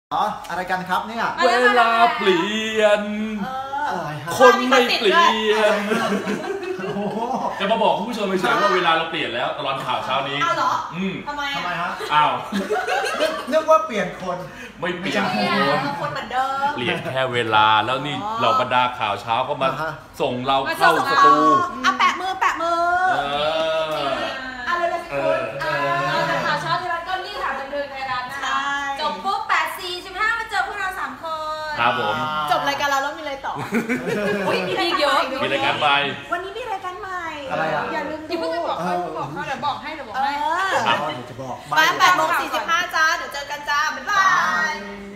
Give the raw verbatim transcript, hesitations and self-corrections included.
อ๋ออะไรกันครับเนี่ยเวลาเปลี่ยนคนไม่เปลี่ยนจะมาบอกคุณผู้ชมเฉยๆว่าเวลาเราเปลี่ยนแล้วตลอดข่าวเช้านี้อ้าวเหรออืมทำไมทำไมฮะอ้าวนึกว่าเปลี่ยนคนไม่เปลี่ยนคนคนเหมือนเดิมเปลี่ยนแค่เวลาแล้วนี่เราบรรดาข่าวเช้าก็มาส่งเราเข้าสตูอ่ะแปะมือแปะมือเอออ่ะเลยเลยคุณข่าวเช้าที่รัฐก็รีบถามบันเทิงไทยรัฐนะคะจบปุ๊บแปดสี่สิบห้ามาเจอพวกเราสามคนครับผมจบรายการเราแล้วมีอะไรต่อมีรายการเยอะมีรายการใหม่วันนี้มีรายการใหม่อะไรอ่ะอย่าลืมดูอย่าเพิ่งไปบอกเขาบอกเขาเดี๋ยวบอกให้เดี๋ยวบอกให้จะบอกมาแปดโมงสี่สิบห้าจ้าเดี๋ยวเจอกันจ้าบ๊ายบาย